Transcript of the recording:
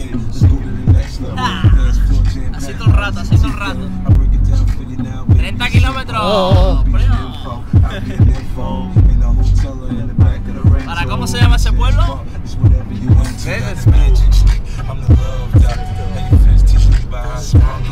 Así todo el rato, así todo el rato. 30 kilómetros. ¿Para cómo se llama ese pueblo? I'm the love doctor. How your friends teach me about how strong